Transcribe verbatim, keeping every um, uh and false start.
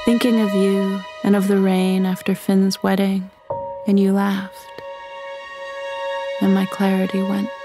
thinking of you and of the rain after Finn's wedding, and you laughed, and my clarity went.